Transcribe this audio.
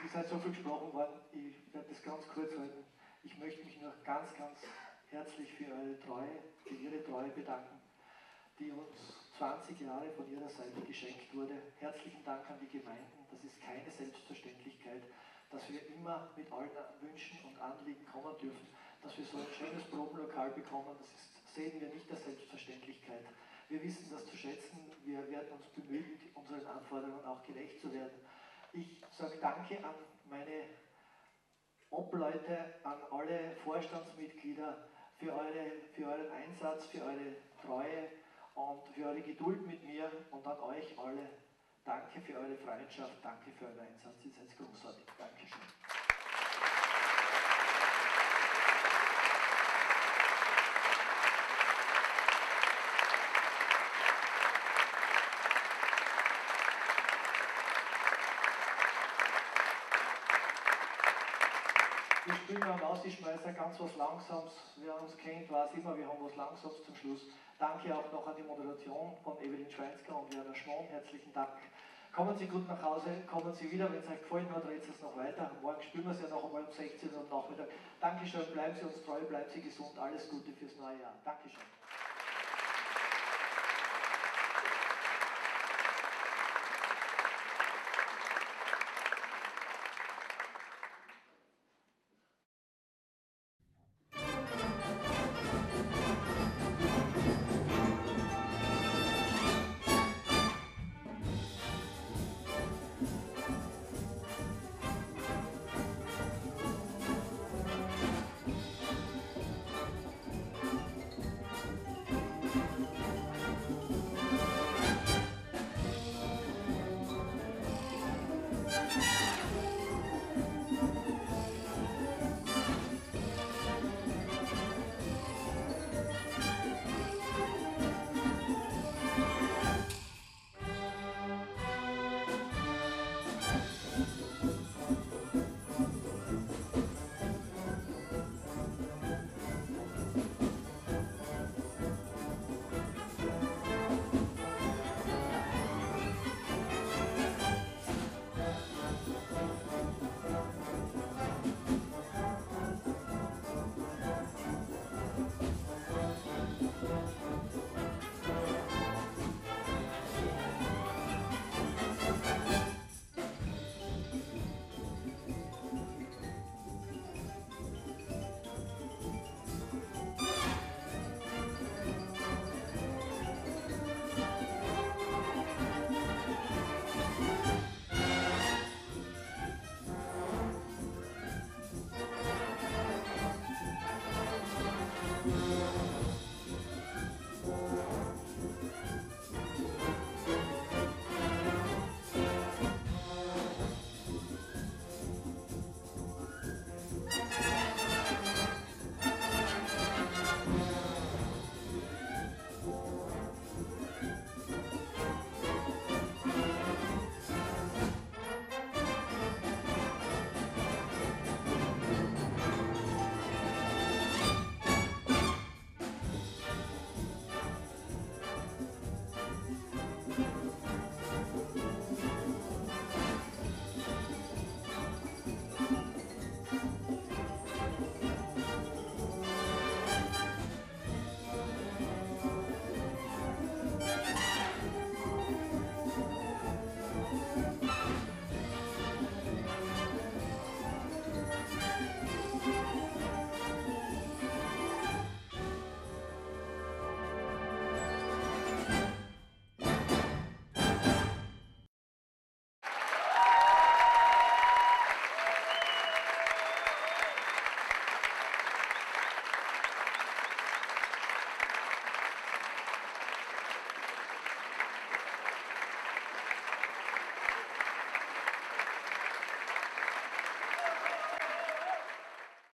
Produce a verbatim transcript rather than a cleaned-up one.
es ist so viel gesprochen worden, ich werde das ganz kurz halten. Ich möchte mich noch ganz, ganz herzlich für eure Treue, für Ihre Treue bedanken, die uns zwanzig Jahre von Ihrer Seite geschenkt wurde. Herzlichen Dank an die Gemeinden. Das ist keine Selbstverständlichkeit, dass wir immer mit allen Wünschen und Anliegen kommen dürfen, dass wir so ein schönes Probenlokal bekommen. Das ist, sehen wir nicht als Selbstverständlichkeit. Wir wissen das zu schätzen. Wir werden uns bemühen, unseren Anforderungen auch gerecht zu werden. Ich sage Danke an meine Obleute, an alle Vorstandsmitglieder für, eure, für euren Einsatz, für eure Treue und für eure Geduld mit mir und an euch alle. Danke für eure Freundschaft, danke für euren Einsatz, ihr seid großartig. Dankeschön. Wir spielen beim Rausschmeißer ganz was Langsames. Wer uns kennt, weiß immer, wir haben was Langsames zum Schluss. Danke auch noch an die Moderation von Evelyn Schweinzger und Werner Schmohn. Herzlichen Dank. Kommen Sie gut nach Hause, kommen Sie wieder, wenn es euch gefallen hat, dreht es noch weiter. Morgen spielen wir es ja noch einmal um sechzehn Uhr am Nachmittag. Dankeschön, bleiben Sie uns treu, bleiben Sie gesund, alles Gute fürs neue Jahr. Dankeschön.